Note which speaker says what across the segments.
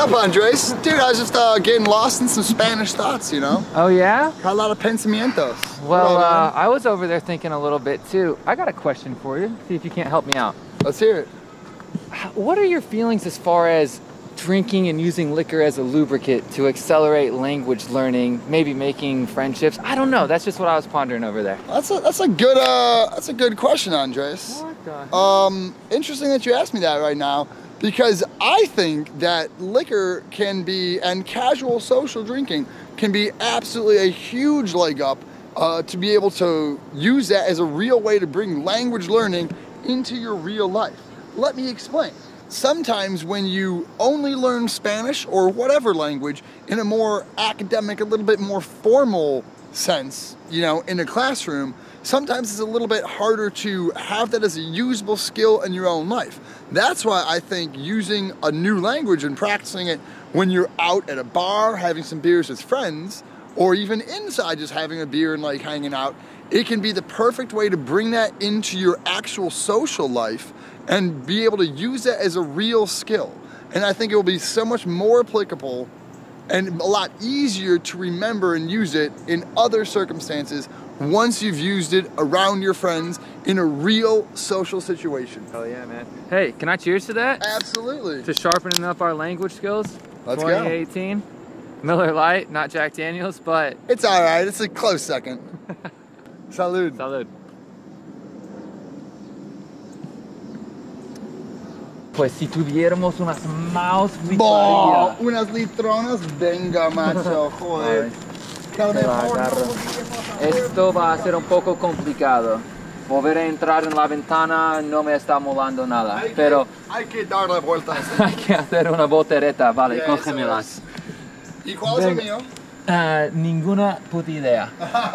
Speaker 1: up, Andres? Dude, I was just getting lost in some Spanish thoughts, you know?
Speaker 2: Oh yeah?
Speaker 1: Got a lot of pensamientos.
Speaker 2: Well, I was over there thinking a little bit too. I got a question for you. See if you can't help me out.
Speaker 1: Let's hear it.
Speaker 2: What are your feelings as far as drinking and using liquor as a lubricant to accelerate language learning, maybe making friendships? I don't know. That's just what I was pondering over there.
Speaker 1: That's a good question, Andres.
Speaker 2: What the?
Speaker 1: Interesting that you asked me that right now, because I think that liquor can be, and casual social drinking can be absolutely a huge leg up to be able to use that as a real way to bring language learning into your real life. Let me explain. Sometimes when you only learn Spanish or whatever language in a more academic, a little bit more formal sense, you know, in a classroom, sometimes it's a little bit harder to have that as a usable skill in your own life. That's why I think using a new language and practicing it when you're out at a bar, having some beers with friends, or even inside just having a beer and like hanging out, it can be the perfect way to bring that into your actual social life and be able to use that as a real skill. And I think it will be so much more applicable and a lot easier to remember and use it in other circumstances once you've used it around your friends in a real social situation.
Speaker 2: Oh yeah, man. Hey, can I cheers to that?
Speaker 1: Absolutely.
Speaker 2: To sharpening up our language skills.
Speaker 1: Let's go.
Speaker 2: 2018. Miller Lite, not Jack Daniels, but...
Speaker 1: It's all right. It's a close second. Salud.
Speaker 2: Salud. Pues si tuviéramos unas mouse
Speaker 1: ¡Boh! Unas litronas, venga, macho, joder.
Speaker 2: Esto va a ser un poco complicado. Volver a entrar en la ventana no me está molando nada, pero
Speaker 1: hay que darle vueltas.
Speaker 2: Hay que hacer una voltereta, vale, cógemelas.
Speaker 1: ¿Y cuál es el mío?
Speaker 2: Ninguna puta idea.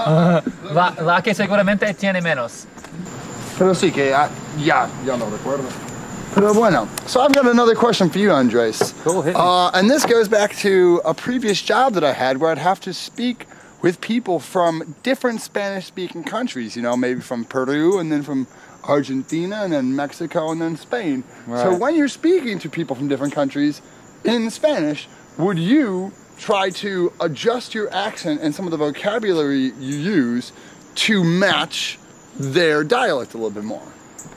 Speaker 2: la que seguramente tiene menos.
Speaker 1: Pero sí que ya no recuerdo. Pero bueno, so I've got another question for you, Andres.
Speaker 2: Cool, hit me.
Speaker 1: And this goes back to a previous job that I had where I'd have to speak with people from different Spanish-speaking countries, you know, maybe from Peru and then from Argentina and then Mexico and then Spain.
Speaker 2: Right.
Speaker 1: So when you're speaking to people from different countries in Spanish, would you try to adjust your accent and some of the vocabulary you use to match their dialect a little bit more?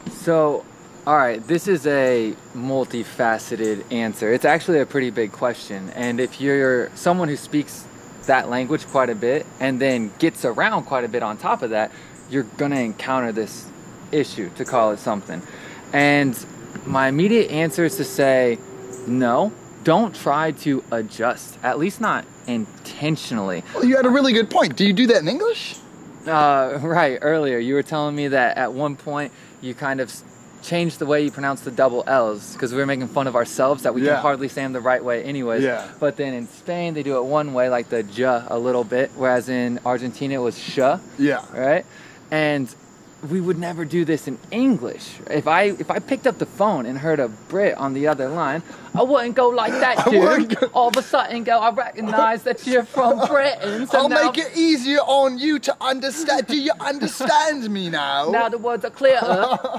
Speaker 2: So, all right, this is a multifaceted answer. It's actually a pretty big question. And if you're someone who speaks that language quite a bit and then gets around quite a bit on top of that, you're gonna encounter this issue, to call it something. And my immediate answer is to say, no, don't try to adjust, at least not intentionally.
Speaker 1: Well, you had a really good point. Do you do that in English?
Speaker 2: Right, earlier you were telling me that at one point you kind of changed the way you pronounce the double L's because we were making fun of ourselves that we can hardly say them the right way anyways.
Speaker 1: Yeah.
Speaker 2: But then in Spain they do it one way, like the j a little bit, whereas in Argentina it was sh.
Speaker 1: Yeah.
Speaker 2: Right? And we would never do this in English. If I picked up the phone and heard a Brit on the other line, I wouldn't go like that, dude. All of a sudden go, I recognize that you're from Britain. So
Speaker 1: I'll make it easier on you to understand. Do you understand me now?
Speaker 2: Now the words are clearer.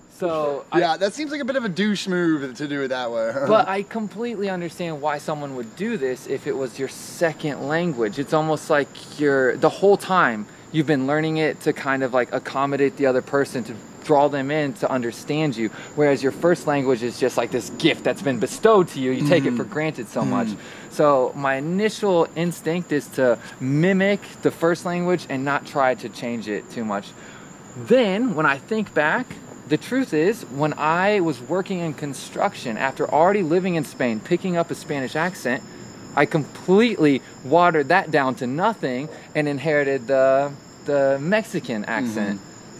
Speaker 2: So
Speaker 1: yeah, that seems like a bit of a douche move to do it that way.
Speaker 2: But I completely understand why someone would do this if it was your second language. It's almost like the whole time you've been learning it to kind of like accommodate the other person, to draw them in to understand you. Whereas your first language is just like this gift that's been bestowed to you. You take it for granted so much. So my initial instinct is to mimic the first language and not try to change it too much. Then when I think back, the truth is, when I was working in construction, after already living in Spain, picking up a Spanish accent, I completely watered that down to nothing and inherited the Mexican accent.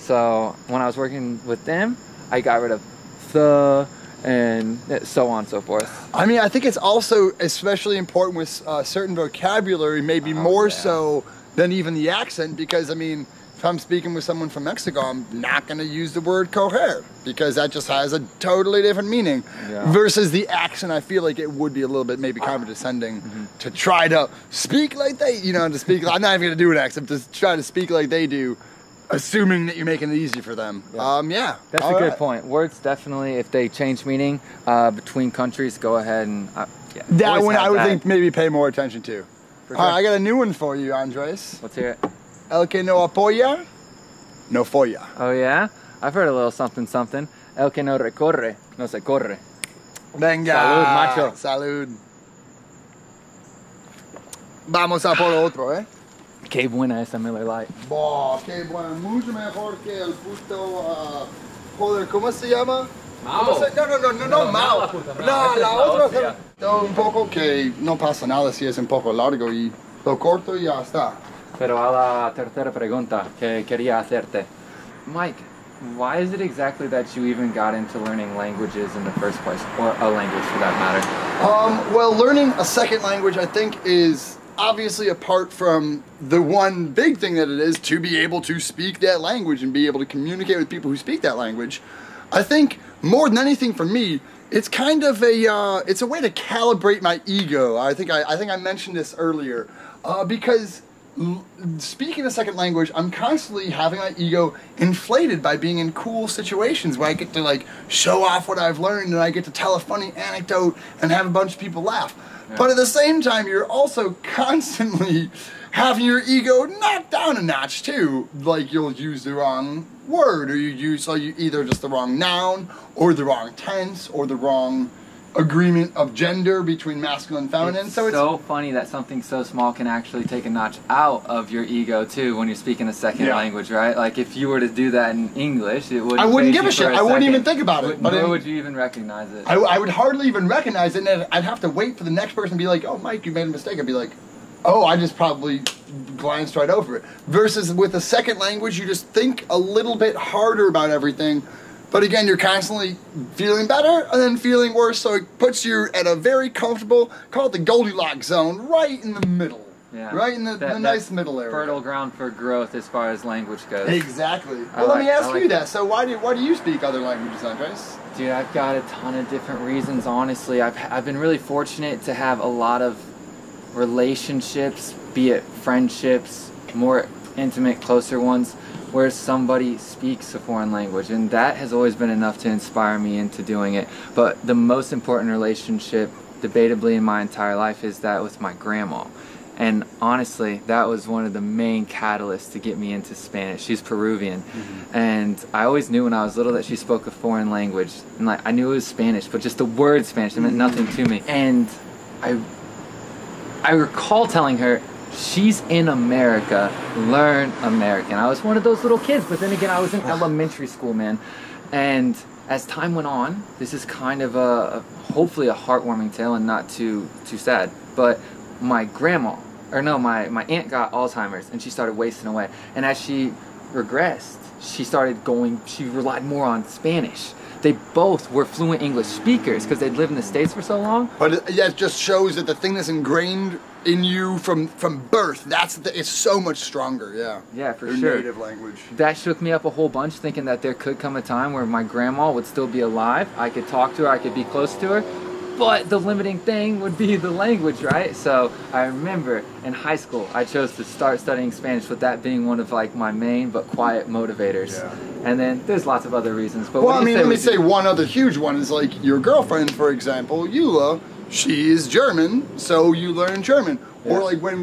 Speaker 2: So when I was working with them, I got rid of the and so on and so forth.
Speaker 1: I mean, I think it's also especially important with certain vocabulary, maybe more so than even the accent, because I mean, if I'm speaking with someone from Mexico, I'm not going to use the word coger because that just has a totally different meaning. Versus the accent, I feel like it would be a little bit maybe condescending to try to speak like they, you know, to speak. I'm not even going to do an accent, to try to speak like they do, assuming that you're making it easy for them. That's
Speaker 2: a good point. Words definitely, if they change meaning between countries, go ahead and Yeah.
Speaker 1: That
Speaker 2: Always
Speaker 1: one
Speaker 2: have
Speaker 1: I would
Speaker 2: that.
Speaker 1: think maybe pay more attention to.
Speaker 2: For
Speaker 1: All right,
Speaker 2: sure.
Speaker 1: I got a new one for you, Andres.
Speaker 2: Let's hear it.
Speaker 1: El que no apoya, no folla.
Speaker 2: Oh yeah? I've heard a little something something. El que no recorre, no se corre.
Speaker 1: Venga.
Speaker 2: Salud, macho.
Speaker 1: Salud. Vamos a por otro, ¿eh?
Speaker 2: Qué buena esa Miller Lite.
Speaker 1: Boh, qué bueno. Mucho mejor que el puto... joder, ¿cómo se llama?
Speaker 2: Mao.
Speaker 1: No, Mao.
Speaker 2: la puta madre.
Speaker 1: No, la
Speaker 2: La
Speaker 1: otra.
Speaker 2: hostia.
Speaker 1: Un poco que no pasa nada si es un poco largo y lo corto y ya está.
Speaker 2: Pero a la tercera pregunta que quería hacerte. Mike, why is it exactly that you even got into learning languages in the first place? Or a language for that matter?
Speaker 1: Well, learning a second language, I think, is obviously apart from the one big thing that it is to be able to speak that language and be able to communicate with people who speak that language. I think more than anything for me, it's kind of it's a way to calibrate my ego. I think I mentioned this earlier because speaking a second language, I'm constantly having my ego inflated by being in cool situations where I get to like show off what I've learned and I get to tell a funny anecdote and have a bunch of people laugh. Yeah. But at the same time, you're also constantly having your ego knocked down a notch too. Like you'll use the wrong word, or you either just the wrong noun, or the wrong tense, or the wrong agreement of gender between masculine and feminine.
Speaker 2: It's so funny that something so small can actually take a notch out of your ego too when you're speaking a second language, right? Like if you were to do that in English, it would.
Speaker 1: I wouldn't give a shit. I wouldn't even think about it.
Speaker 2: Nor would you even recognize it.
Speaker 1: I would hardly even recognize it, and I'd have to wait for the next person to be like, "Oh, Mike, you made a mistake." I'd be like, "Oh, I just probably glanced right over it." Versus with a second language, you just think a little bit harder about everything. But again, you're constantly feeling better and then feeling worse, so it puts you at a very comfortable, call it the Goldilocks zone, right in the middle.
Speaker 2: Yeah.
Speaker 1: Right in the nice middle area.
Speaker 2: Fertile ground for growth as far as language goes.
Speaker 1: Exactly. Well, let me ask you that. So why do you speak other languages, Andres?
Speaker 2: Dude, I've got a ton of different reasons, honestly. I've been really fortunate to have a lot of relationships, be it friendships, more intimate, closer ones, where somebody speaks a foreign language, and that has always been enough to inspire me into doing it. But the most important relationship, debatably in my entire life, is that with my grandma. And honestly, that was one of the main catalysts to get me into Spanish. She's Peruvian, and I always knew when I was little that she spoke a foreign language, and like I knew it was Spanish, but just the word Spanish, it meant nothing to me. And I recall telling her, she's in America, learn American. I was one of those little kids, but then again, I was in elementary school, man. And as time went on, this is kind of hopefully a heartwarming tale and not too sad. But my my aunt got Alzheimer's and she started wasting away. And as she regressed, she relied more on Spanish. They both were fluent English speakers because they'd lived in the States for so long.
Speaker 1: But it just shows that the thing that's ingrained in you from birth, it's so much stronger, yeah.
Speaker 2: Yeah, for
Speaker 1: Your
Speaker 2: sure.
Speaker 1: native language.
Speaker 2: That shook me up a whole bunch, thinking that there could come a time where my grandma would still be alive. I could talk to her, I could be close to her, but the limiting thing would be the language, right? So I remember in high school, I chose to start studying Spanish, with that being one of like my main but quiet motivators. Yeah. And then there's lots of other reasons. But
Speaker 1: well, I mean, let me say one other huge one is like your girlfriend, for example, Eula. She is German, so you learn German. Yeah. Or like when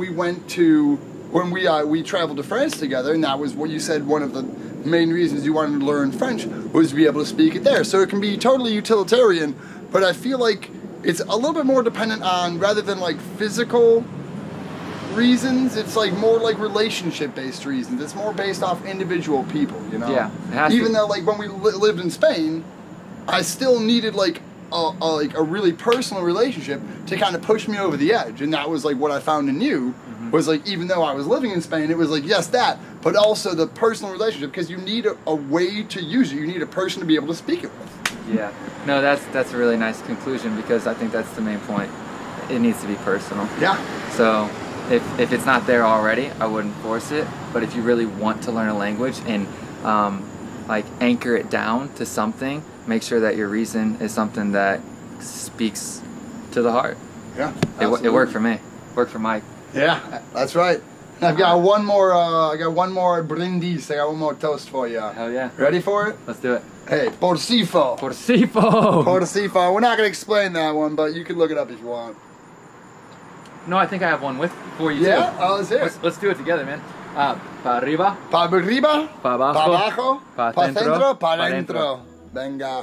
Speaker 1: we traveled to France together, and that was what you said one of the main reasons you wanted to learn French was to be able to speak it there. So it can be totally utilitarian, but I feel like it's a little bit more dependent on, rather than like physical reasons, it's like more like relationship-based reasons. It's more based off individual people, you know?
Speaker 2: Yeah.
Speaker 1: Even though like when we lived in Spain, I still needed like a really personal relationship to kind of push me over the edge, and that was like what I found in you. Was like, even though I was living in Spain, it was like, yes, that, but also the personal relationship, because you need a way to use it. You need a person to be able to speak it with.
Speaker 2: Yeah, no, that's a really nice conclusion, because I think that's the main point. It needs to be personal.
Speaker 1: Yeah.
Speaker 2: So if it's not there already, I wouldn't force it. But if you really want to learn a language and like anchor it down to something, make sure that your reason is something that speaks to the heart.
Speaker 1: Yeah,
Speaker 2: it worked for me. Worked for Mike.
Speaker 1: Yeah, that's right. And I've got one more. I got one more brindis. I got one more toast for you.
Speaker 2: Hell yeah.
Speaker 1: Ready for it?
Speaker 2: Let's do it.
Speaker 1: Hey, por sifo.
Speaker 2: Por sifo.
Speaker 1: Por sifo. We're not gonna explain that one, but you can look it up if you want.
Speaker 2: No, I think I have one for you
Speaker 1: yeah?
Speaker 2: too.
Speaker 1: Oh, let's hear it.
Speaker 2: Let's do it together, man. Pa arriba.
Speaker 1: Pa arriba.
Speaker 2: Pa abajo.
Speaker 1: Pa abajo.
Speaker 2: Pa
Speaker 1: Pa
Speaker 2: centro.
Speaker 1: centro. Pa
Speaker 2: Pa
Speaker 1: dentro. Venga.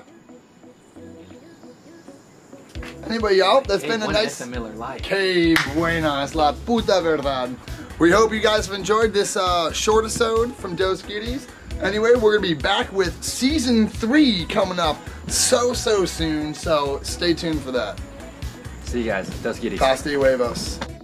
Speaker 1: Anyway, y'all, that's been a nice.
Speaker 2: Miller Lite.
Speaker 1: Que buenas, la puta verdad. We hope you guys have enjoyed this short episode from Dos Kitties. Anyway, we're gonna be back with season 3 coming up so soon. So stay tuned for that.
Speaker 2: See you guys. Dos Kitties.
Speaker 1: Hasta y huevos.